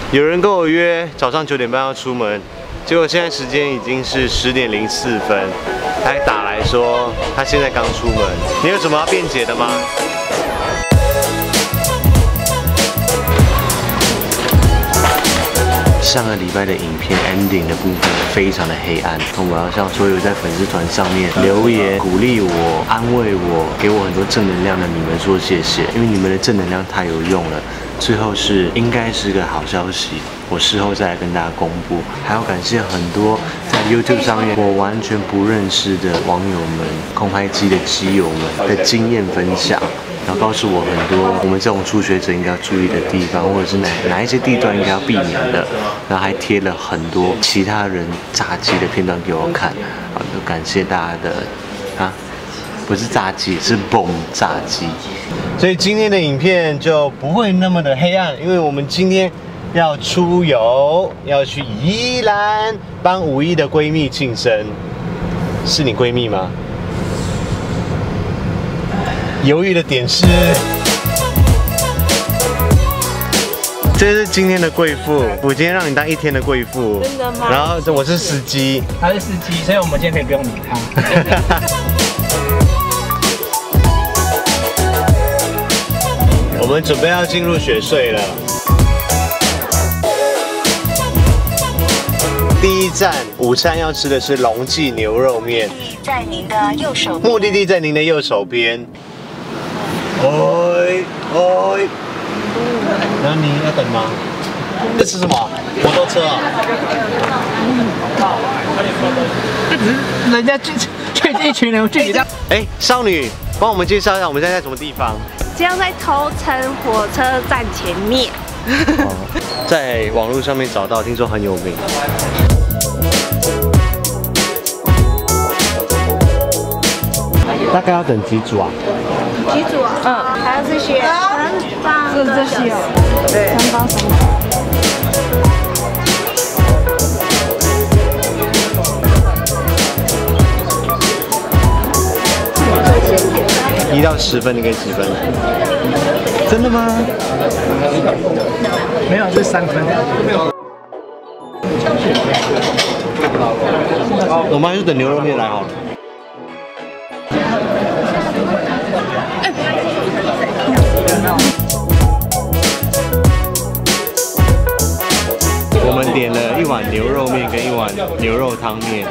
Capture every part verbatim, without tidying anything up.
有人跟我约早上九点半要出门，结果现在时间已经是十点零四分，他还打来说他现在刚出门。你有什么要辩解的吗？上个礼拜的影片 ending 的部分非常的黑暗，我要向所有在粉丝团上面留言鼓励我、安慰我、给我很多正能量的你们说谢谢，因为你们的正能量太有用了。最后是应该是个好消息，我事后再来跟大家公布。还要感谢很多在 YouTube 上面我完全不认识的网友们、空拍机的基友们的经验分享。然后告诉我很多我们这种初学者应该要注意的地方，或者是哪哪一些地段应该要避免的。然后还贴了很多其他人炸鸡的片段给我看，好，就感谢大家的啊，不是炸鸡，是蹦炸鸡。所以今天的影片就不会那么的黑暗，因为我们今天要出游，要去宜兰帮五一的闺蜜庆生。是你闺蜜吗？犹豫的点是，这是今天的贵妇，我今天让你当一天的贵妇， 真的吗？ 然后我是司机， 他是司机，所以我们今天可以不用理他。 我们准备要进入雪隧了。第一站午餐要吃的是龙记牛肉面， 在您的右手。 目的地在您的右手边。喂喂，那你要等吗？这吃什么？摩托车啊？ 这只是人家聚聚一群人聚集到。 哎，少女，帮我们介绍一下我们现在在什么地方？ 这样在头城火车站前面。 哦，在网络上面找到，听说很有名。大概要等几组啊？ 几组啊？嗯，还有这些。 是这些哦。 对。三包三包。 一到十分，你给几分？真的吗？ 没有，这三分。 我们还是等牛肉面来好了。我们点了一碗牛肉面跟一碗牛肉汤面。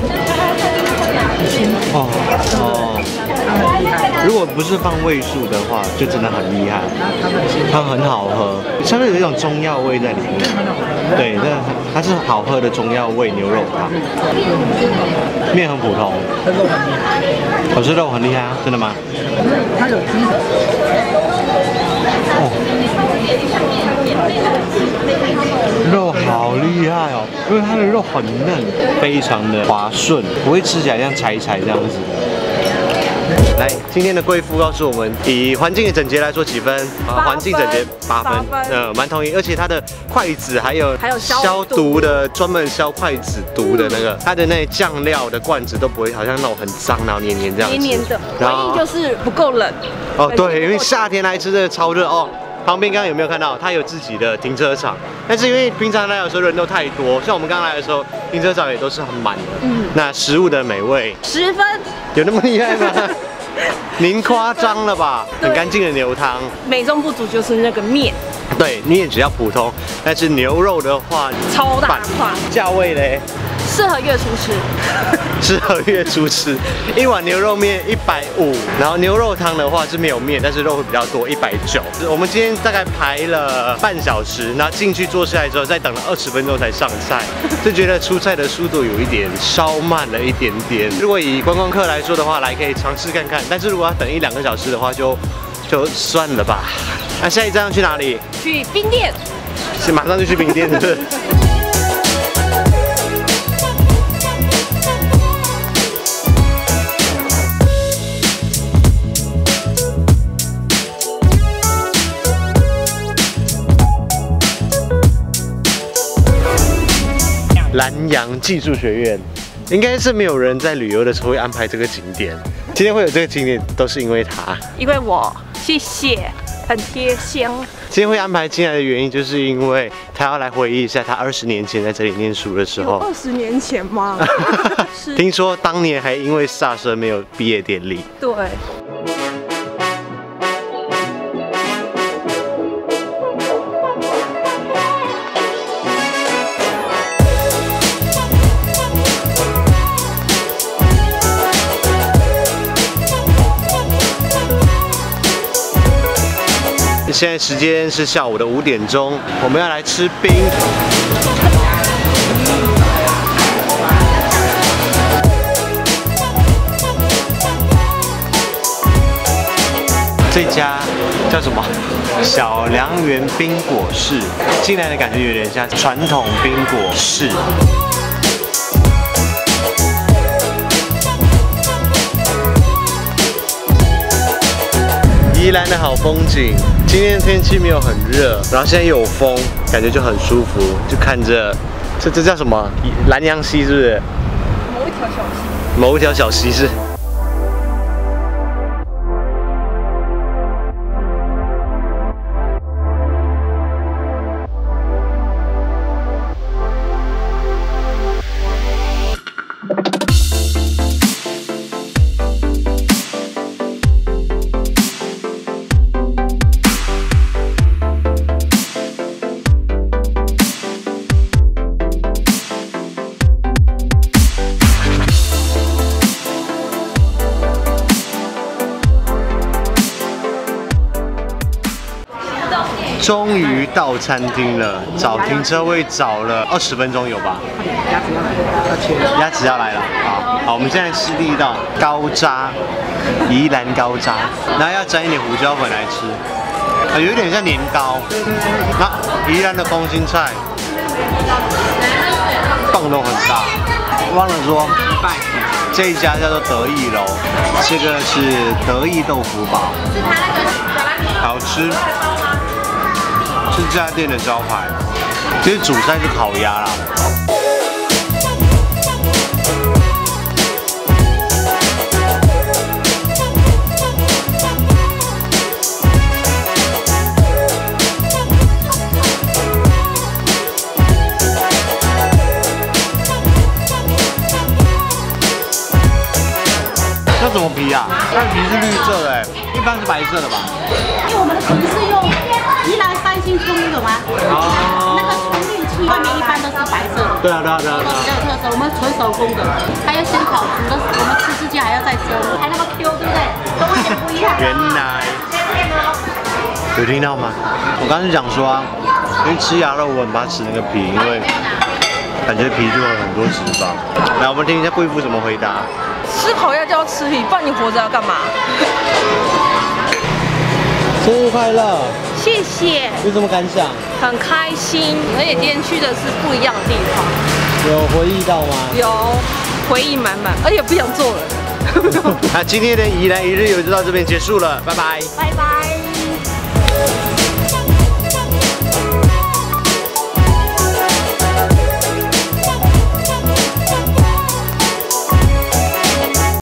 哦哦，如果不是放味素的话，就真的很厉害。它很好喝，上面有一种中药味在里面。对，那它是好喝的中药味牛肉汤。面很普通，可是肉很厉害啊，真的吗？ 它有鸡。 哦，肉好厉害哦，因为它的肉很嫩，非常的滑顺，不会吃起来像柴柴这样子。来，今天的贵妇告诉我们，以环境的整洁来说几分？啊，环境整洁八分，呃，蛮同意。而且它的筷子还有还有消毒的，专门消筷子毒的那个，它的那酱料的罐子都不会好像那种很脏，然后黏黏这样子。 黏黏的，唯一就是不够冷。 哦，对，因为夏天来吃这个超热哦。旁边刚刚有没有看到？它有自己的停车场，但是因为平常来有时候人都太多，像我们刚来的时候，停车场也都是很满的。嗯，那食物的美味， 十分， 有那么厉害吗？您夸张了吧？很干净的牛汤， 美中不足就是那个面。 对，面只要普通，但是牛肉的话超大块。 价位嘞？ 适合月初吃， 适合月初吃。一碗牛肉面一百五，然后牛肉汤的话是没有面，但是肉会比较多，一百九。我们今天大概排了半小时，然后进去坐下来之后，再等了二十分钟才上菜，就觉得出菜的速度有一点稍慢了一点点。如果以观光客来说的话，来可以尝试看看，但是如果要等一两个小时的话，就就算了吧。那下一站去哪里？ 去冰店。 是马上就去冰店，是不是？南洋技术学院，应该是没有人在旅游的时候会安排这个景点。今天会有这个景点，都是因为他。 因为我，谢谢。 很贴心。 今天会安排进来的原因，就是因为他要来回忆一下他二十年前在这里念书的时候。 二十年前吗？是。 听说当年还因为萨舍没有毕业典礼。 对。 现在时间是下午的五点钟，我们要来吃冰。这家叫什么？小良园冰果室。进来的感觉有点像传统冰果室。宜兰的好风景，今天的天气没有很热，然后现在又有风，感觉就很舒服。就看着这这叫什么？南洋溪是不是？ 某一条小溪。 某一条小溪是。终于到餐厅了，找停车位找了二十分钟有吧？鸭子要来了，鸭子要来了。好，好，我们现在吃第一道高渣，宜兰高渣，然后要沾一点胡椒粉来吃，啊，有点像年糕。那宜兰的空心菜，棒都很大。忘了说，这一家叫做得意楼，这个是得意豆腐堡，好吃。是这家店的招牌，其实主菜是烤鸭啦。那什么皮啊？它的皮是绿色的，一般是白色的吧？ 因为我们的皮是用宜兰三星葱，你懂吗？哦。那个葱绿器外面一般都是白色的。 对啊，对啊，对啊。 比较有特色，我们纯手工的，还要先烤煮的，我们吃之前还要再蒸，还那么 Q， 对不对？跟我想不一样。 原来。有听到吗？我刚才讲说啊，因为吃鸭肉我很怕吃那个皮，因为感觉皮就有很多脂肪。来，我们听一下贵妇怎么回答。 吃烤鸭就要吃皮，不然你活着要干嘛？ 生日快乐！ 谢谢。 有什么感想？ 很开心，而且今天去的是不一样的地方。 有回忆到吗？ 有，回忆满满，而且不想做了。 那今天的宜兰一日游就到这边结束了，拜拜。 拜拜。